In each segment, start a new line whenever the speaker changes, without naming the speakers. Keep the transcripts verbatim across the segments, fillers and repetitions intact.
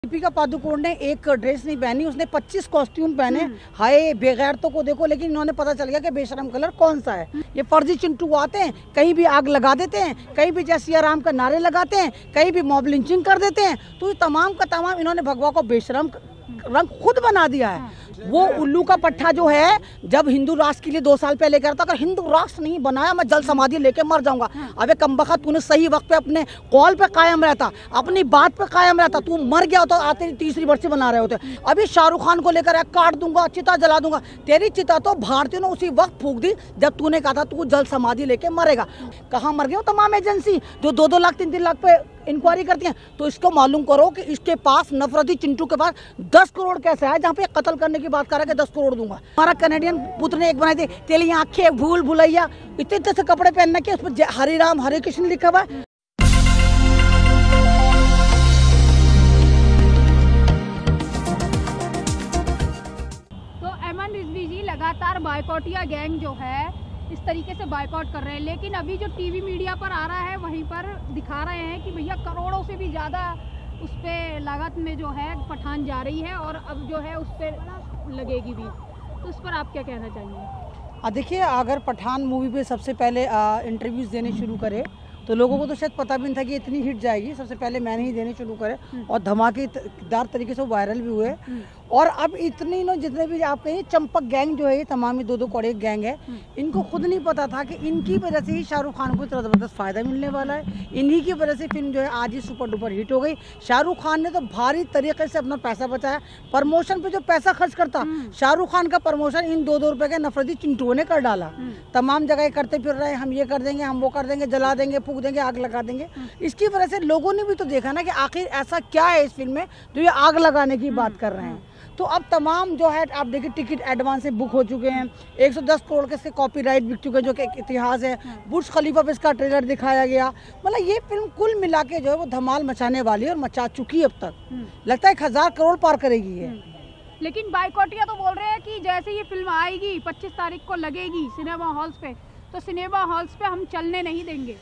दीपिका पादुकोण ने एक ड्रेस नहीं पहनी, उसने पच्चीस कॉस्ट्यूम पहने। हाय बेगैरतों को देखो, लेकिन इन्होंने पता चल गया कि बेशरम कलर कौन सा है। ये फर्जी चिंटू आते हैं, कहीं भी आग लगा देते हैं, कहीं भी जय सिया राम का नारे लगाते हैं, कहीं भी मॉब लिंचिंग कर देते हैं। तो ये तमाम का तमाम इन्होंने भगवा को बेशरम रंग खुद बना दिया है। वो उल्लू का पट्टा जो है, जब हिंदू राष्ट्र के लिए दो साल पहले कह रहा था अगर हिंदू राष्ट्र नहीं बनाया मैं जल समाधि लेके मर जाऊंगा। अबे कमबख्त, तूने सही वक्त पे अपने कॉल पे कायम रहता, अपनी बात पे कायम रहता, तू मर गया तो आते तीसरी बरसी बना रहे होते। अभी शाहरुख खान को लेकर काट दूंगा, चिता जला दूंगा। तेरी चिता तो भारतीयों ने उसी वक्त फूंक दी जब तूने कहा था तू जल समाधि लेके मरेगा। कहाँ मर गए तमाम एजेंसी जो दो दो लाख तीन तीन लाख पे इंक्वायरी करती हैं। तो इसको मालूम करो कि इसके पास नफरती चिंटू के पास दस करोड़ कैसे है, जहाँ पे कत्ल करने की बात कर रहा है कि दस करोड़ दूंगा। हमारा कैनेडियन पुत्र ने एक बनाई थी, तेली आंखें भूल भुलैया, इतने इतने से कपड़े पहनना के उस पर हरे राम हरे कृष्ण लिखा हुआ है।
तो एमन रिजवी जी लगातार बायकॉटिया गैंग जो है इस तरीके से बायकॉट कर रहे हैं, लेकिन अभी जो टीवी मीडिया पर आ रहा है वहीं पर दिखा रहे हैं कि भैया करोड़ों से भी ज़्यादा उस पर लागत में जो है पठान जा रही है और अब जो है उस पर लगेगी भी। तो उस पर आप क्या कहना चाहिए?
देखिए, अगर पठान मूवी पे सबसे पहले इंटरव्यूज देने शुरू करे तो लोगों को तो शायद पता भी नहीं था कि इतनी हिट जाएगी। सबसे पहले मैंने ही देने शुरू करे और धमाकेदार तरीके से वायरल भी हुए। और अब इतनी नो जितने भी आप कहिए चंपक गैंग जो है, ये तमाम ही दो दो कौड़े गैंग है, इनको खुद नहीं पता था कि इनकी वजह से ही शाहरुख खान को इतना ज़बरदस्त फ़ायदा मिलने वाला है। इन्हीं की वजह से फिल्म जो है आज ही सुपर डुपर हिट हो गई। शाहरुख खान ने तो भारी तरीके से अपना पैसा बचाया। प्रमोशन पे जो पैसा खर्च करता शाहरुख खान का प्रमोशन इन दो दो रुपए के नफरती चिंटुओं ने कर डाला। तमाम जगह करते फिर रहे, हम ये कर देंगे, हम वो कर देंगे, जला देंगे, फूक देंगे, आग लगा देंगे। इसकी वजह से लोगों ने भी तो देखा ना कि आखिर ऐसा क्या है इस फिल्म में जो ये आग लगाने की बात कर रहे हैं। तो अब तमाम जो है आप देखिए टिकट एडवांस से बुक हो चुके हैं, एक सौ दस करोड़ के इसके कॉपीराइट बिक चुके हैं जो कि एक इतिहास है। बुर्ज खलीफा पे इसका ट्रेलर दिखाया गया। मतलब ये फिल्म कुल मिला के जो है वो धमाल मचाने वाली है और मचा चुकी है। अब तक लगता है एक हजार करोड़ पार करेगी ये।
लेकिन बायकॉटिया तो बोल रहे हैं कि जैसे ये फिल्म आएगी पच्चीस तारीख को लगेगी सिनेमा हॉल्स पे, तो सिनेमा हॉल्स पे हम चलने नहीं देंगे।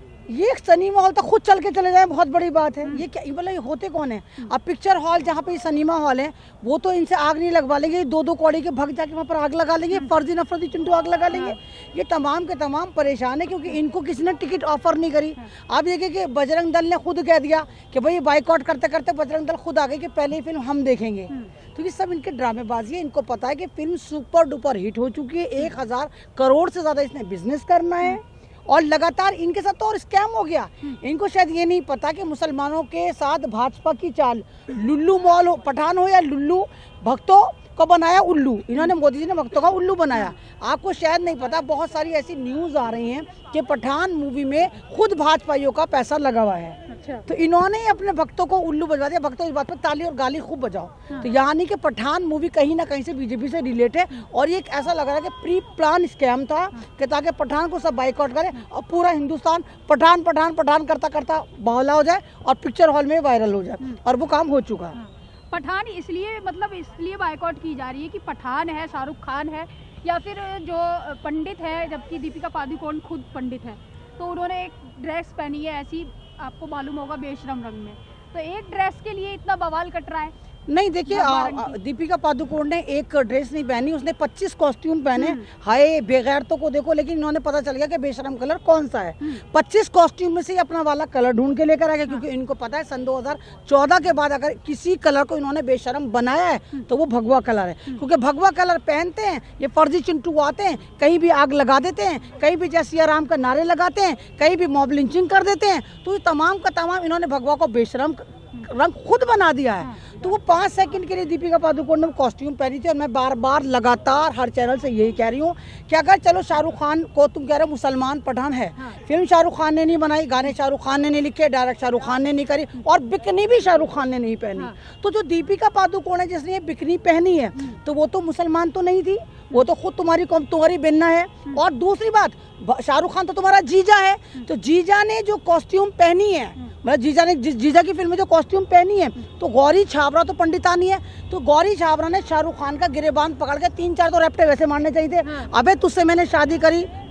ये सिनेमा हॉल तक खुद चल के चले जाए बहुत बड़ी बात है। ये क्या मतलब ये होते कौन है? अब पिक्चर हॉल जहाँ पे सिनेमा हॉल है वो तो इनसे आग नहीं लगवा लेंगे, दो दो कौड़ी के भग जाके वहाँ पर आग लगा लेंगे, फर्जी नफरती चिंटू आग लगा लेंगे। ये तमाम के तमाम परेशान है क्योंकि इनको किसी ने टिकट ऑफर नहीं करी। आप देखिए कि बजरंग दल ने खुद कह दिया कि भाई बाइकआउट करते करते बजरंग दल खुद आ गए कि पहले फिल्म हम देखेंगे। तो ये सब इनके ड्रामेबाजी है। इनको पता है कि फिल्म सुपर डुपर हिट हो चुकी है, एक हजार करोड़ से ज्यादा इसने बिजनेस करना है और लगातार इनके साथ तो और स्कैम हो गया। इनको शायद ये नहीं पता कि मुसलमानों के साथ भाजपा की चाल, लुल्लू मॉल हो, पठान हो या लुल्लू, भक्तों को बनाया उल्लू। इन्होंने मोदी जी ने भक्तों का उल्लू बनाया। आपको शायद नहीं पता, बहुत सारी ऐसी न्यूज आ रही हैं कि पठान मूवी में खुद भाजपाइयों का पैसा लगा हुआ है। अच्छा। तो इन्होंने ही अपने भक्तों को उल्लू बजवा दिया। भक्तों इस बात पर ताली और गाली खूब बजाओ। हाँ। तो यहाँ नहीं कि पठान मूवी कहीं ना कहीं से बीजेपी से रिलेट है और ये एक ऐसा लग रहा है कि प्री प्लान स्कैम था। हाँ। कि ताकि पठान को सब बाइकआउट करे और पूरा हिंदुस्तान पठान पठान पठान करता करता बावला हो जाए और पिक्चर हॉल में वायरल हो जाए। और वो काम हो चुका है।
पठान इसलिए मतलब इसलिए बायकॉट की जा रही है कि पठान है, शाहरुख खान है या फिर जो पंडित है, जबकि दीपिका पादुकोण खुद पंडित है, तो उन्होंने एक ड्रेस पहनी है ऐसी, आपको मालूम होगा, बेशरम रंग में। तो एक ड्रेस के लिए इतना बवाल कट रहा है।
नहीं देखिए, दीपिका पादुकोण ने एक ड्रेस नहीं पहनी, उसने पच्चीस कॉस्ट्यूम पहने। हाय बेगैरतों को देखो, लेकिन इन्होंने पता चल गया कि बेशरम कलर कौन सा है। पच्चीस कॉस्ट्यूम में से अपना वाला कलर ढूंढ के लेकर आ गया क्योंकि इनको पता है सन दो हज़ार चौदह के बाद अगर किसी कलर को इन्होंने बेशरम बनाया है तो वो भगवा कलर है। क्योंकि भगवा कलर पहनते हैं ये फर्जी चिंटू आते हैं, कहीं भी आग लगा देते हैं, कहीं भी जय सिया राम का नारे लगाते हैं, कहीं भी मॉब लिंचिंग कर देते हैं। तो तमाम का तमाम इन्होंने भगवा को बेशरम रंग खुद बना दिया है। तो वो पाँच सेकंड के लिए दीपिका पादुकोण ने कॉस्ट्यूम पहनी थी। और मैं बार बार लगातार हर चैनल से यही कह रही हूँ कि अगर चलो शाहरुख खान को तुम कह रहे हो मुसलमान पठान है, हाँ। फिल्म शाहरुख खान ने नहीं बनाई, गाने शाहरुख खान ने नहीं लिखे, डायरेक्ट शाहरुख खान ने नहीं करी और बिकनी भी शाहरुख खान ने नहीं पहनी। हाँ। तो जो दीपिका पादुकोण है जिसने ये बिकनी पहनी है तो वो तो मुसलमान तो नहीं थी, वो तो खुद तुम्हारी कौम तुम्हारी बेन्ना है। और दूसरी बात, शाहरुख खान तो तुम्हारा जीजा है, तो जीजा ने जो कॉस्ट्यूम पहनी है, मतलब जीजा ने जीजा की फिल्म में जो कॉस्ट्यूम पहनी है, तो गौरी छाबरा तो पंडितानी है, तो गौरी छाबरा ने शाहरुख खान का गिरेबान पकड़ के तीन चार तो रैप्टे वैसे मारने चाहिए थे। हाँ। अबे तुझसे मैंने शादी करी,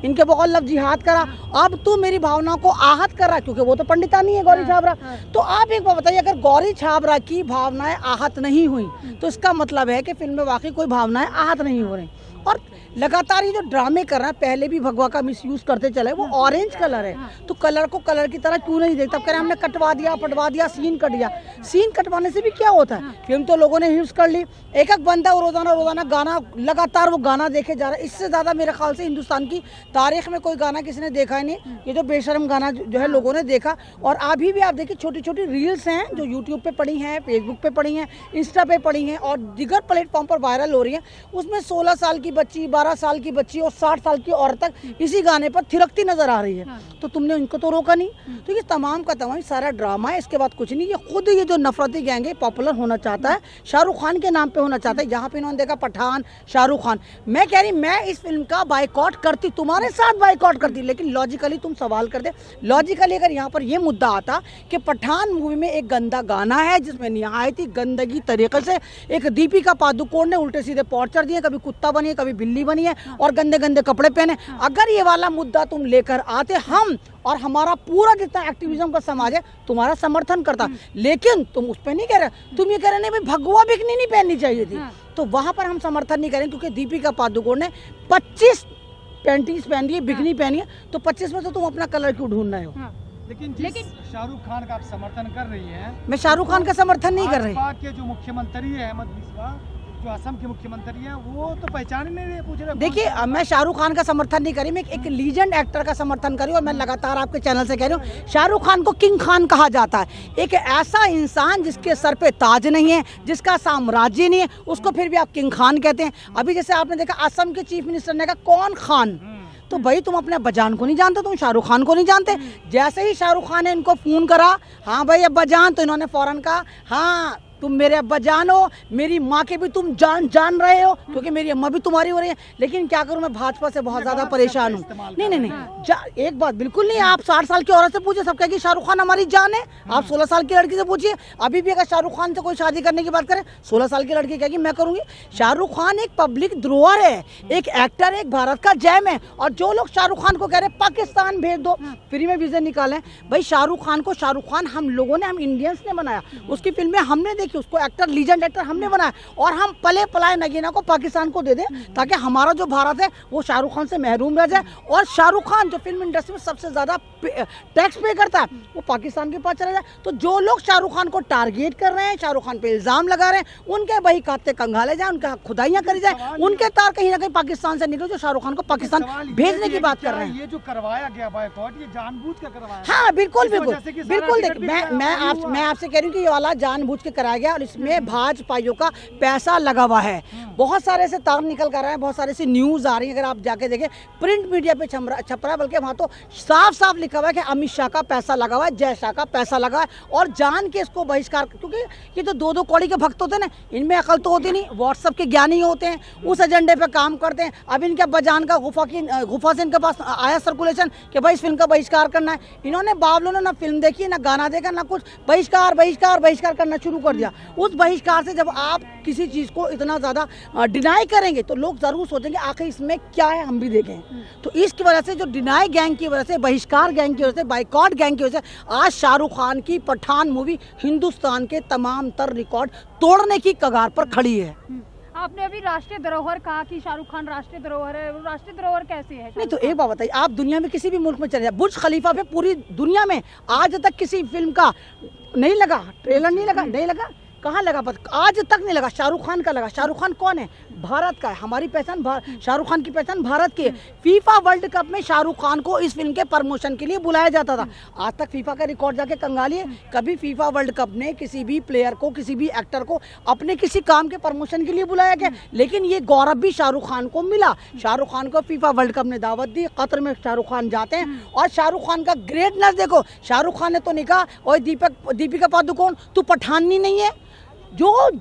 इनके बहुत लफ्ज जिहाद करा, अब तू मेरी भावनाओं को आहत कर रहा है, क्योंकि वो तो पंडिता नहीं है गौरी छाबरा। तो आप एक बात बताइए, अगर गौरी छाबरा की भावनाएं आहत नहीं हुई तो इसका मतलब है कि फिल्म में वाकई कोई भावनाएं आहत नहीं हो रही। और लगातार ये जो ड्रामे कर रहा है, पहले भी भगवा का मिसयूज करते चले, वो ऑरेंज कलर है तो कलर को कलर की तरह क्यों नहीं देखता। कह रहे हमने कटवा दिया, पटवा दिया, सीन कट दिया। सीन कटवाने से भी क्या होता है, फिल्म तो लोगों ने हिट्स कर ली। एक एक बंदा रोजाना रोजाना गाना, लगातार वो गाना देखे जा रहा है। इससे ज्यादा मेरे ख्याल से हिंदुस्तान की तारीख में कोई गाना किसी ने देखा ही नहीं। ये जो बेशरम गाना जो है लोगों ने देखा। और अभी भी आप देखिए छोटी छोटी रील्स हैं जो यूट्यूब पे पड़ी हैं, फेसबुक पे पड़ी हैं, इंस्टा पे पड़ी हैं और दिगर प्लेटफॉर्म पर वायरल हो रही हैं। उसमें सोलह साल की बच्ची, बारह साल की बच्ची और साठ साल की औरत तक इसी गाने पर थिरकती नजर आ रही है। हाँ। तो तुमने उनको तो रोका नहीं। तो ये तमाम का तमाम सारा ड्रामा है, इसके बाद कुछ नहीं। ये खुद ये जो नफरती गैंग है पॉपुलर होना चाहता है, शाहरुख खान के नाम पे होना चाहता है। जहाँ पे इन्होंने देखा पठान, शाहरुख खान, मैं कह रही मैं इस फिल्म का बाइकआउट करती, तुम्हारे साथ बाइकआउट करती। लेकिन लॉजिकली तुम सवाल कर दे, लॉजिकली अगर यहाँ पर यह मुद्दा आता कि पठान मूवी में एक गंदा गाना है जिसमें निहायत ही गंदगी तरीके से एक दीपिका पादुकोण ने उल्टे सीधे पॉर्चर दिए, कभी कुत्ता बनी है, कभी बिल्ली बनी है और गंदे गंदे कपड़े पहने। अगर ये वाला मुद्दा तुम लेकर आते, हम और हमारा पूरा जितना एक्टिविज्म का समाज है तुम्हारा समर्थन करता। लेकिन तुम उस पर नहीं कह रहे, तुम ये कह रहे नहीं भाई भगवा बिकनी नहीं पहननी चाहिए थी। तो वहां पर हम समर्थन नहीं करें, क्योंकि दीपिका पादुकोण ने पच्चीस पैंतीस पहनी है, बिकनी पहनी है, तो पच्चीस में तो तुम अपना कलर क्यों ढूंढ रहे हो।
लेकिन लेकिन शाहरुख खान का आप समर्थन कर रही हैं।
मैं शाहरुख खान का समर्थन नहीं कर रही।
भाजपा के जो मुख्यमंत्री है अहमद मिश्रा, जो असम के मुख्यमंत्री हैं, वो तो पहचान ही नहीं पूछ रहे।
देखिए मैं शाहरुख खान का समर्थन नहीं करी, मैं एक लीजेंड एक्टर का समर्थन करी। और मैं लगातार आपके चैनल से कह रही हूँ, शाहरुख खान को किंग खान कहा जाता है। एक ऐसा इंसान जिसके सर पे ताज नहीं है, जिसका साम्राज्य नहीं है, उसको फिर भी आप किंग खान कहते हैं। अभी जैसे आपने देखा असम के चीफ मिनिस्टर ने कहा कौन खान, तो भाई तुम अपने अब्बाजान को नहीं जानते, तुम शाहरुख खान को नहीं जानते। जैसे ही शाहरुख खान ने इनको फोन करा, हाँ भाई अब्बाजान, तो इन्होंने फौरन कहा हाँ तुम मेरे अब्बा जान हो, मेरी माँ के भी तुम जान जान रहे हो, क्योंकि मेरी अम्मा भी तुम्हारी हो रही है। लेकिन क्या करूँ, मैं भाजपा से बहुत ज्यादा परेशान हूँ। नहीं नहीं नहीं, एक बात बिल्कुल नहीं। आप साठ साल की औरत से पूछिए, सब कहेगी शाहरुख खान हमारी जान है। आप सोलह साल की लड़की से पूछिए, अभी भी अगर शाहरुख खान से कोई शादी करने की बात करे, सोलह साल की लड़की कहेगी मैं करूंगी। शाहरुख खान एक पब्लिक द्रोहर है, एक एक्टर, एक भारत का जैम है। और जो लोग शाहरुख खान को कह रहे हैं पाकिस्तान भेज दो, फ्री में वीजे निकालें, भाई शाहरुख खान को शाहरुख खान हम लोगों ने, हम इंडियंस ने बनाया, उसकी फिल्में हमने देखी, उसको एक्टर लीजेंड एक्टर हमने बनाया। और हम पले पलाए नगीना को पाकिस्तान को दे दें ताकि हमारा जो भारत है वो शाहरुख खान से महरूम रह जाए। और शाहरुख खान जो फिल्म इंडस्ट्री में सबसे ज्यादा टैक्स पे करता है वो पाकिस्तान के पास चला जाए। तो जो लोग शाहरुख खान को टारगेट कर रहे हैं, शाहरुख खान पे इल्जाम लगा रहे हैं, उनके बही खाते कंगाले जाए, उनका खुदाइयां करी जाए, उनके तार कहीं ना कहीं पाकिस्तान से निकले, जो शाहरुख खान को पाकिस्तान भेजने की बात कर रहे हैं।
ये जो करवाया गया बायकॉट, ये जानबूझ कर करवाया।
हाँ बिल्कुल बिल्कुल बिल्कुल। देखिए मैं मैं आप मैं आपसे कह रही हूँ कि ये वाला जानबूझ के कराया गया और इसमें भाजपाइयों का पैसा लगा हुआ है। बहुत सारे से तार निकल कर रहे हैं, बहुत सारे से न्यूज आ रही है। अगर आप जाके देखें प्रिंट मीडिया पे छप रहा है, बल्कि वहां तो साफ साफ लिखा हुआ है कि अमित शाह का पैसा लगा हुआ है, जय शाह का पैसा लगा है और जान के इसको बहिष्कार। क्योंकि ये तो दो दो कौड़ी के भक्त होते हैं ना, इनमें अकल तो होती नहीं, व्हाट्सएप के ज्ञानी होते हैं, उस एजेंडे पे काम करते हैं। अब इनके बजान का गुफा की गुफा से इनके पास आया सर्कुलेशन कि भाई इस फिल्म का बहिष्कार करना है। इन्होंने बावलों ने ना फिल्म देखी, ना गाना देखा, ना कुछ, बहिष्कार बहिष्कार बहिष्कार करना शुरू कर दिया। उस बहिष्कार से जब आप किसी चीज को इतना ज्यादा डिनाई करेंगे तो लोग जरूर सोचेंगे आखिर इसमें क्या है, हम भी देखें। तो इसकी वजह से, जो डिनाई गैंग की वजह से, बहिष्कार गैंग की वजह से, बाइकॉट गैंग की वजह से आज शाहरुख खान की पठान मूवी हिंदुस्तान के तमाम तर रिकॉर्ड तोड़ने की कगार पर खड़ी है।
आपने अभी राष्ट्रीय धरोहर कहा कि शाहरुख खान राष्ट्रीय धरोहर है, राष्ट्रीय धरोहर कैसे है?
नहीं तो एक बात बताइए, आप दुनिया में किसी भी मुल्क में चले जाए, बुर्ज खलीफा पे पूरी दुनिया में आज तक किसी फिल्म का नहीं लगा, ट्रेलर नहीं लगा, नहीं लगा, कहाँ लगा पता, आज तक नहीं लगा। शाहरुख खान का लगा। शाहरुख खान कौन है? भारत का है। हमारी पहचान, शाहरुख खान की पहचान भारत की है। फीफा वर्ल्ड कप में शाहरुख खान को इस फिल्म के प्रमोशन के लिए बुलाया जाता था। आज तक फीफा का रिकॉर्ड जाके कंगालिए, कभी फीफा वर्ल्ड कप ने किसी भी प्लेयर को, किसी भी एक्टर को अपने किसी काम के प्रमोशन के लिए बुलाया गया। लेकिन ये गौरव भी शाहरुख खान को मिला। शाहरुख खान को फीफा वर्ल्ड कप ने दावत दी, कतर में शाहरुख खान जाते हैं और शाहरुख खान का ग्रेटनेस देखो। शाहरुख खान ने तो नहीं कहा और दीपक दीपिका पादुकोण तू पठानी नहीं है, जो जो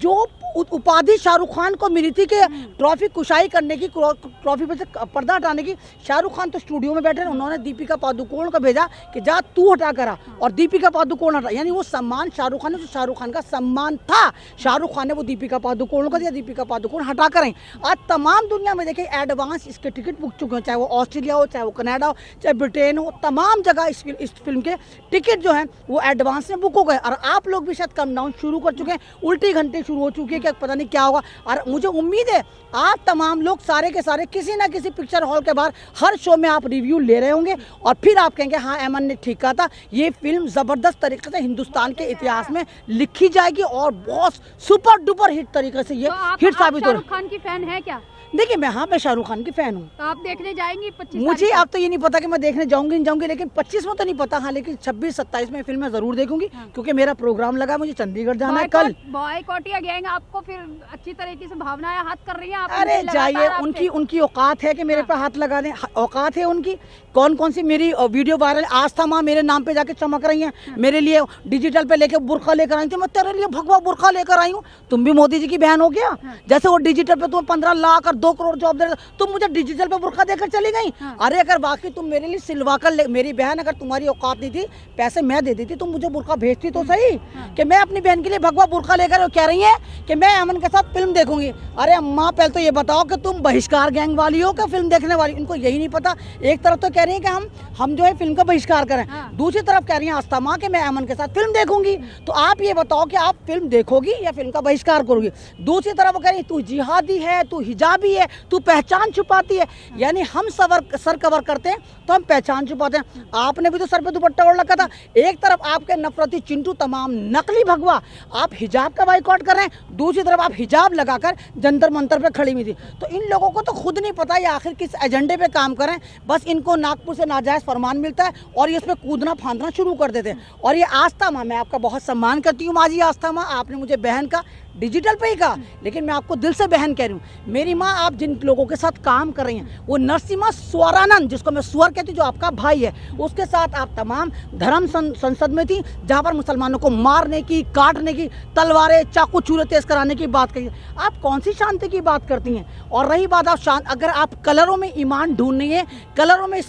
उ- उपाधि शाहरुख खान को मिली थी कि ट्रॉफी कुशाई करने की, ट्रॉफी पे से पर्दा हटाने की। शाहरुख खान तो स्टूडियो में बैठे, उन्होंने दीपिका पादुकोण को भेजा कि जा तू हटा करा और दीपिका पादुकोण हटा, यानी वो सम्मान शाहरुख खान ने, जो शाहरुख खान का सम्मान था, शाहरुख खान ने वो दीपिका पादुकोण को दिया, दीपिका पादुकोण हटा कर आई। आज तमाम दुनिया में देखिए एडवांस इसके टिकट बुक चुके हैं, चाहे वो ऑस्ट्रेलिया हो, चाहे वो कनाडा हो, चाहे ब्रिटेन हो, तमाम जगह इस, इस फिल्म के टिकट जो हैं वो एडवांस में बुक हो गए। और आप लोग भी शायद कम डाउन शुरू कर चुके हैं, उल्टी घंटे शुरू हो चुकी है कि पता नहीं क्या होगा। और मुझे उम्मीद है आप तमाम लोग सारे के सारे किसी ना किसी पिक्चर हॉल के बाहर हर शो में आप रिव्यू ले रहे होंगे और फिर आप कहेंगे हाँ एमन ने ठीक कहा था, ये फिल्म ज़बरदस्त तरीके से हिंदुस्तान के इतिहास में लिखी जाएगी और बहुत सुपर डुपर हिट तरीके से ये
तो आप,
हिट
आप
साबित हो।
शाहरुख खान की फैन है क्या?
देखिए मैं हाँ मैं शाहरुख खान की फैन हूँ,
तो आप देखने जाएंगी पच्चीस?
मुझे अब तो ये नहीं पता कि मैं देखने जाऊंगी नहीं जाऊंगी, लेकिन पच्चीस में तो नहीं पता, हाँ लेकिन छब्बीस सत्ताईस में फिल्म मैं जरूर देखूंगी। हाँ। क्योंकि मेरा प्रोग्राम लगा, मुझे चंडीगढ़ जाना है कल।
बॉयकॉटिया गैंग आपको फिर अच्छी तरीके से भावनाएं हाथ कर रही हैं? आप
अरे जाइए, उनकी उनकी औकात है कि मेरे पे हाथ लगा दें, औकात है उनकी। कौन कौन सी मेरी वीडियो वायरल आस्था माँ मेरे नाम पे जाके चमक रही हैं, मेरे लिए डिजिटल पे लेके बुर्का लेकर आई थी, मैं तेरे लिए भगवा बुर्का लेकर आई हूँ। तुम भी मोदी जी की बहन हो गया, जैसे वो डिजिटल पे तुम्हें पंद्रह लाख और दो करोड़ जॉब दे रहे, तुम मुझे डिजिटल पे बुर्का देकर चली गई। अरे अगर बाकी तुम मेरे लिए सिलवा कर, मेरी बहन अगर तुम्हारी औकात नहीं थी, पैसे मैं दे देती, तुम मुझे बुर्का भेजती तो सही कि मैं अपनी बहन के लिए भगवा बुर्का लेकर कह रही है कि मैं अमन के साथ फिल्म देखूंगी। अरे अम्मा पहले तो ये बताओ कि तुम बहिष्कार गैंग वाली हो क्या फिल्म देखने वाली? इनको यही नहीं पता। एक तरफ तो कह रही है कि हम हम जो है फिल्म का बहिष्कार करें, दूसरी तरफ कह रही है आस्था माँ कि मैं अमन के साथ फिल्म देखूंगी। तो आप ये बताओ कि आप फिल्म देखोगी या फिल्म का बहिष्कार करोगी? दूसरी तरफ कह रही तू जिहादी है, तू हिजाबी है, तू पहचान छुपाती है। यानी हम सवर सर कवर करते हैं तो हम पहचान छुपाते हैं। आपने भी तो सर पे दुपट्टा ओढ़ रखा था। एक तरफ आपके नफरती चिंटू तमाम नकली भगवा आप हिजाब का बाइकआउट कर रहे हैं, दूसरी तरफ आप हिजाब लगाकर जंतर मंतर पे खड़ी हुई थी। तो इन लोगों को तो खुद नहीं पता ये आखिर किस एजेंडे पे काम करें, बस इनको नागपुर से नाजायज फरमान मिलता है और ये इसमें कूदना फांदना शुरू कर देते हैं। और ये आस्था माँ, मैं आपका बहुत सम्मान करती हूँ माँ जी आस्था माँ, आपने मुझे बहन का डिजिटल पे ही कहा, लेकिन मैं आपको दिल से बहन कह रही हूँ। मेरी माँ, आप जिन लोगों के साथ काम कर रही हैं वो नरसिम्हा स्वरानंद, जिसको मैं स्वर कहती हूँ, जो आपका भाई है, उसके साथ आप तमाम धर्म संसद में थी जहाँ पर मुसलमानों को मारने की, काटने की, तलवारें चाकू चूरे तेज कराने की बात कही। आप कौन सी शांति की बात करती हैं? और रही बात आप शांत, अगर आप कलरों में ईमान ढूंढनी है, कलरों में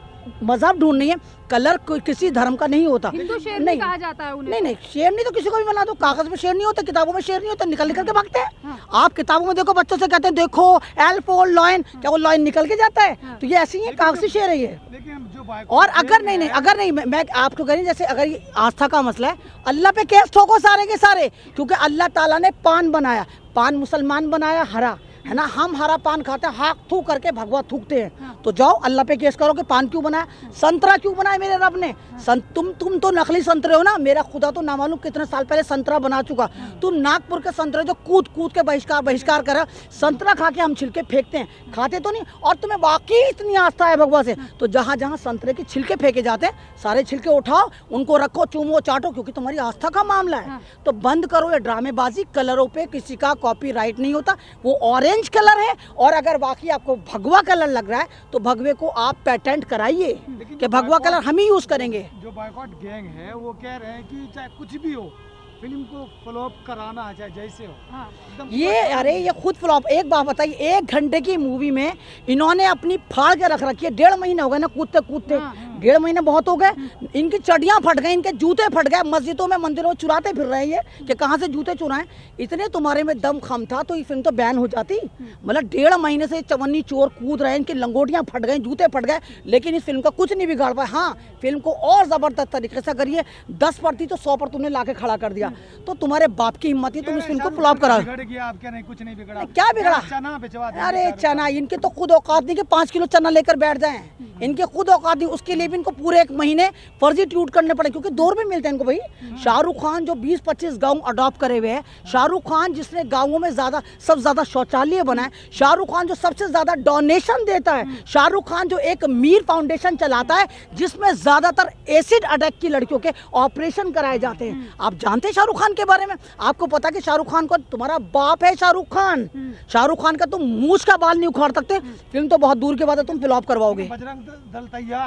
मजहब ढूंढनी है, कलर कोई किसी धर्म का नहीं होता।
हिंदू शेर नहीं कहा जाता है उन्हें।
नहीं नहीं, शेर नहीं तो किसी को भी बना दो, कागज में शेर नहीं होता, किताबों में शेर नहीं होता, निकल निकल के भागते हैं। हाँ। आप किताबों में देखो, बच्चों से कहते हैं देखो एल्फोल लॉयन, क्या वो लॉयन निकल के जाता है? हाँ। तो ये ऐसी ही कागजी शेर है ये। और अगर नहीं नहीं अगर नहीं मैं आपको कह रही, जैसे अगर ये आस्था का मसला है, अल्लाह पे केस ठोको सारे के सारे, क्योंकि अल्लाह ताला ने पान बनाया, पान मुसलमान बनाया हरा, है ना, हम हरा पान खाते हैं, हाथ थूक करके भगवा थूकते हैं। हाँ। तो जाओ अल्लाह पे केस करो कि पान क्यों बनाया, संतरा क्यों बनाया मेरे रब ने। हाँ। सं, तुम तुम तो नकली संतरे हो ना, मेरा खुदा तो ना मालूम कितने साल पहले संतरा बना चुका। हाँ। तुम नागपुर के संतरे जो कूद कूद के बहिष्कार बहिष्कार कर, संतरा खा के हम छिलके फेंकते हैं, खाते तो नहीं, और तुम्हें बाकी इतनी आस्था है भगवा से। हाँ। तो जहाँ जहाँ संतरे के छिलके फेंके जाते हैं, सारे छिलके उठाओ, उनको रखो, चूमो चाटो, क्योंकि तुम्हारी आस्था का मामला है। हाँ। तो बंद करो ये ड्रामेबाजी। कलरों पे किसी का कॉपीराइट नहीं होता, वो ऑरेंज कलर है, और अगर बाकी आपको भगवा कलर लग रहा है तो भगवे को आप पेटेंट कराइए कि भगवा कलर हम ही यूज करेंगे।
जो बॉयकॉट गैंग है वो कह रहे हैं कि चाहे कुछ भी हो, फिल्म को फ्लॉप कराना, चाहे जैसे हो। हाँ।
ये अरे ये खुद फ्लॉप। एक बात बताइए, एक घंटे की मूवी में इन्होंने अपनी फाड़ के रख रखी है। डेढ़ महीने हो गए ना कूदते कूदते। हाँ। डेढ़ महीने बहुत हो गए। इनकी चड्डियां फट गई, इनके जूते फट गए, मस्जिदों में मंदिरों में चुराते फिर रहे हैं कि कहाँ से जूते चुराएं। इतने तुम्हारे में दम खम था तो ये फिल्म तो बैन हो जाती। मतलब डेढ़ महीने से चवन्नी चोर कूद रहे हैं, इनकी लंगोटियां फट गई, जूते फट गए, लेकिन इस फिल्म का कुछ नहीं बिगाड़ पाया। हाँ, फिल्म को और जबरदस्त तरीके से करिए, दस पर थी तो सौ पर तुमने लाके खड़ा कर दिया। तो तुम्हारे बाप की हिम्मत ही तुम इस फिल्म को फ्लॉप करा।
नहीं, कुछ नहीं बिगड़ा।
क्या बिगड़ा?
चना बेचवा।
अरे चना, इनके तो खुद औकात नहीं कि पाँच किलो चना लेकर बैठ जाएं। इनके खुद औकात नहीं, उसके लिए भी इनको पूरे एक महीने फर्जी ट्यूट करने पड़े, क्योंकि दो रुपए मिलते हैं इनको भाई। शाहरुख खान जो बीस पच्चीस गांव अडॉप्ट करे हुए हैं, शाहरुख खान जिसने गांवों में ज्यादा सब ज्यादा शौचालय बनाए, शाहरुख खान जो सबसे ज्यादा डोनेशन देता है, शाहरुख खान जो एक मीर फाउंडेशन चलाता है जिसमें ज्यादातर एसिड अटैक की लड़कियों के ऑपरेशन कराए जाते हैं। आप जानते हैं शाहरुख खान के बारे में? आपको पता कि शाहरुख खान को, तुम्हारा बाप है शाहरुख खान, शाहरुख खान का तुम मूछ का बाल नहीं उखाड़ सकते। फिल्म तो बहुत दूर के बाद तुम फ्लॉप करवाओगे।
बजरंग दल तैयार है, बोले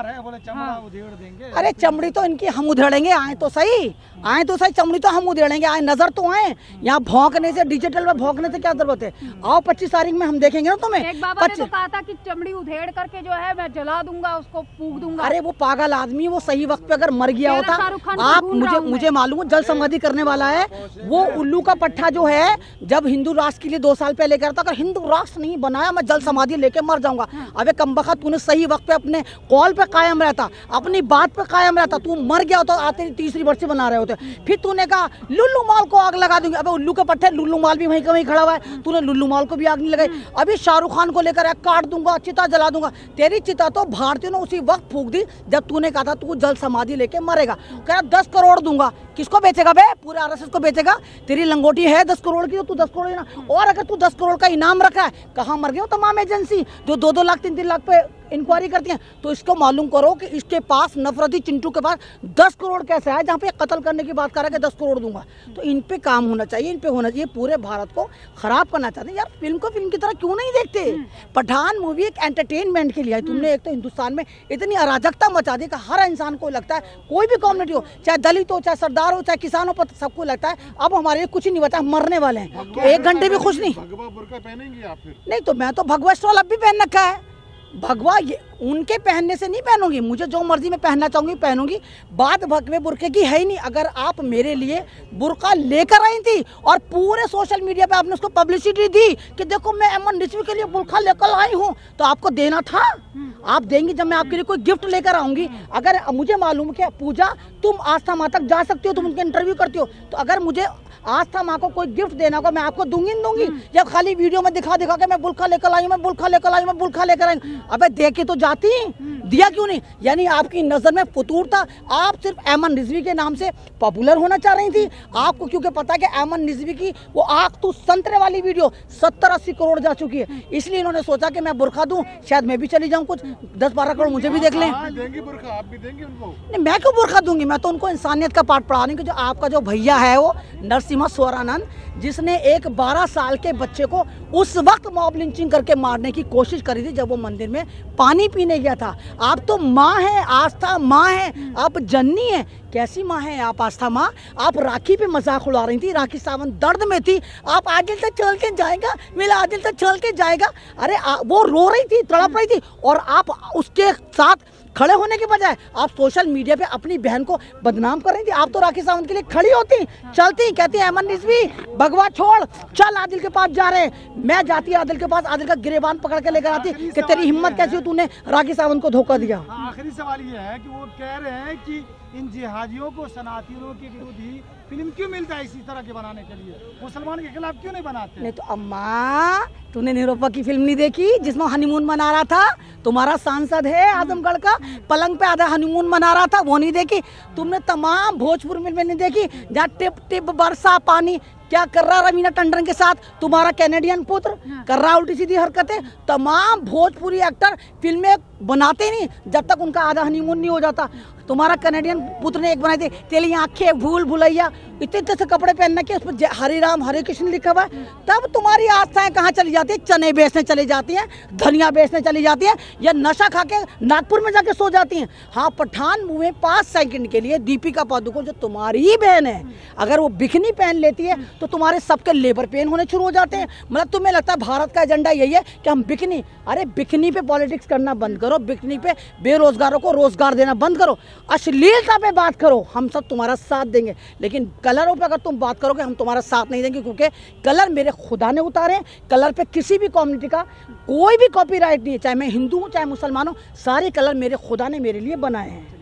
चमड़ा उधेड़ देंगे।
अरे चमड़ी तो इनकी हम उधेड़ेंगे, आए तो सही, आए तो सही, चमड़ी तो हम उधेड़ेंगे, आए नजर तो आए। यहाँ भौंकने से, डिजिटल में भौंकने से क्या जरूरत है? आओ पच्चीस तारीख में हम देखेंगे ना तुम्हें।
एक बाबा ने तो कहा था कि चमड़ी उधेड़ करके जो है मैं जला दूंगा, उसको फूंक दूंगा।
अरे वो पागल आदमी, वो सही वक्त पे अगर मर गया होता, आप मुझे मुझे मालूम जल समाधि करने वाला है वो उल्लू का पट्टा जो है, जब हिंदू राष्ट्र के लिए दो साल पहले कह था अगर हिंदू राष्ट्र नहीं बनाया मैं जल समाधि लेके मर जाऊंगा। अबे कमबख्त, तूने सही वक्त पे अपने कॉल पे कायम रहता, अपनी बात पे कायम रहता, तू मर गया तो आते तीसरी बरसी बना रहे होते। फिर तूने कहा लुल्लू माल को आग लगा दूंगी। अबे उल्लू के पट्टे, लुल्लू माल भी वहीं का वहीं खड़ा हुआ है, तूने लुल्लू माल को भी आग नहीं लगाई। अभी शाहरुख खान को लेकर काट दूंगा, चिता जला दूंगा। तेरी चिता तो भारतीयों ने उसी वक्त फूंक दी जब तूने कहा था तू जल समाधि लेके मरेगा। कह रहा दस करोड़ दूंगा। किसको बेचेगा बे? पूरे आरएसएस को बेचेगा? तेरी लंगोटी है दस करोड़ की तो तू दस करोड़ ना। और अगर तू दस करोड़ का इनाम रखा है, कहाँ मर गए हो तमाम एजेंसी जो दो दो लाख तीन तीन लाख पे इंक्वायरी करती हैं? तो इसको मालूम करो कि इसके पास, नफरती चिंटू के पास दस करोड़ कैसे है, जहाँ पे कत्ल करने की बात कर रहा है कि दस करोड़ दूंगा। तो इन पे काम होना चाहिए, इन पे होना चाहिए। पूरे भारत को खराब करना चाहते हैं यार। फिल्म को फिल्म की तरह क्यों नहीं देखते? पठान मूवी एक एंटरटेनमेंट के लिए है। तुमने एक तो हिंदुस्तान में इतनी अराजकता मचा दी कि हर इंसान को लगता है, कोई भी कम्युनिटी हो, चाहे दलित हो, चाहे सरदार हो, चाहे किसान हो, सबको लगता है अब हमारे लिए कुछ ही नहीं बचा, मरने वाले हैं। तो एक घंटे भी खुश नहीं।
भगवा बुर्का पहनेंगे आप फिर?
नहीं तो मैं तो भगवा स्टॉल अब भी पहन रखा है। भगवा ये उनके पहनने से नहीं पहनूंगी, मुझे जो मर्जी मैं पहनना चाहूंगी पहनूंगी। बात भगवे बुरके की है ही नहीं। अगर आप मेरे लिए बुरका लेकर आई थी और पूरे सोशल मीडिया पे आपने उसको पब्लिसिटी दी कि देखो मैं एमन रिजवी के लिए बुरका लेकर आई हूँ, तो आपको देना था। आप देंगी जब मैं आपके लिए कोई गिफ्ट लेकर आऊंगी। अगर मुझे मालूम कि पूजा तुम आस्था माँ तक जा सकती हो, तुम उनके इंटरव्यू करती हो, तो अगर मुझे आस्था माँ को कोई गिफ्ट देना होगा मैं आपको दूंगी दूंगी। या खाली वीडियो में दिखा दिखा के मैं बुरखा लेकर आई, मैं बुरखा लेकर आई, मैं बुरखा लेकर आई। अबे दे के तो जाती, दिया क्यों नहीं? यानी आपकी नजर में फतूर था। आप सिर्फ एमन रिजवी के नाम से पॉपुलर होना चाह रही थी। आपको क्योंकि पता है कि एमन रिजवी की वो आग तू संतरे वाली वीडियो सत्तर अस्सी करोड़ जा चुकी है, इसलिए इन्होंने सोचा कि मैं बुरखा दूं, शायद मैं भी चली जाऊं, कुछ दस बारह करोड़ मुझे भी देख लें।
देंगी बुरखा? आप भी देंगे उनको?
नहीं, मैं क्यों बुरखा दूंगी? मैं तो उनको इंसानियत का पाठ पढ़ा रही हूँ कि जो आपका जो भैया है वो नरसिम्हा स्वरानंद, जिसने एक बारह साल के बच्चे को उस वक्त मॉब लिंचिंग करके मारने की कोशिश करी थी जब वो मंदिर में पानी पीने गया था। आप तो माँ हैं, आस्था माँ है, आप जननी है। कैसी माँ है आप आस्था माँ? आप राखी पे मजाक उड़ा रही थी, राखी सावंत दर्द में थी। आप आदिल तक चल के जाएगा, मेरा आदिल तक चल के जाएगा। अरे आ, वो रो रही थी, तड़प रही थी, और आप उसके साथ खड़े होने के बजाय आप सोशल मीडिया पे अपनी बहन को बदनाम कर रही थी। आप तो राखी सावंत के लिए खड़ी होती, चलती, कहती एमन रिजवी भगवा छोड़, चल आदिल के पास जा रहे हैं। मैं जाती आदिल के पास, आदिल का गिरेबान पकड़ के लेकर आती कि तेरी हिम्मत कैसी हो, तूने राखी सावंत को धोखा दिया।
आखिरी सवाल ये है कि वो कह रहे हैं कि इन जिहादियों को, सनातनियों के विरोधी फिल्म क्यों मिलता है इसी तरह के बनाने के लिए? मुसलमान के खिलाफ क्यों नहीं बनाते?
नहीं तो अम्मा, तूने निरूपा की फिल्म नहीं देखी जिसमें हनीमून मना रहा था? तुम्हारा सांसद है आजमगढ़ का, पलंग पे आधा हनीमून मना रहा था, वो नहीं देखी? तुमने तमाम भोजपुर में नहीं देखी जहाँ टिप टिप बरसा पानी क्या कर रहा रवीना टंडन के साथ तुम्हारा कैनेडियन पुत्र? कर रहा उल्टी सीधी हरकतें। तमाम भोजपुरी एक्टर फिल्में बनाते नहीं जब तक उनका आधा हनीमून नहीं हो जाता। तुम्हारा कैनेडियन पुत्र ने एक बनाई थी तेरी आंखें भूल भुलैया, इतने इतने से कपड़े पहनने के, उस पर हरे राम हरे कृष्ण लिखा हुआ है। तब तुम्हारी आस्थाएं कहाँ चली जाती है? चने बेचने चली जाती हैं, धनिया बेचने चली जाती हैं, या नशा खा के नागपुर में जाके सो जाती हैं। हाँ, पठान मूवी में पाँच सेकंड के लिए दीपिका पादुकोण जो तुम्हारी ही बहन है, अगर वो बिकनी पहन लेती है तो तुम्हारे सबके लेबर पेन होने शुरू हो जाते हैं। मतलब तुम्हें लगता है भारत का एजेंडा यही है कि हम बिकनी, अरे बिकनी पे पॉलिटिक्स करना बंद करो, बिकनी पे बेरोजगारों को रोजगार देना बंद करो, अश्लीलता पे बात करो, हम सब तुम्हारा साथ देंगे। लेकिन कलरों पे अगर तुम बात करोगे हम तुम्हारा साथ नहीं देंगे, क्योंकि कलर मेरे खुदा ने उतारे हैं। कलर पे किसी भी कम्युनिटी का कोई भी कॉपीराइट नहीं है, चाहे मैं हिंदू हूँ चाहे मुसलमान हूँ, सारे कलर मेरे खुदा ने मेरे लिए बनाए हैं।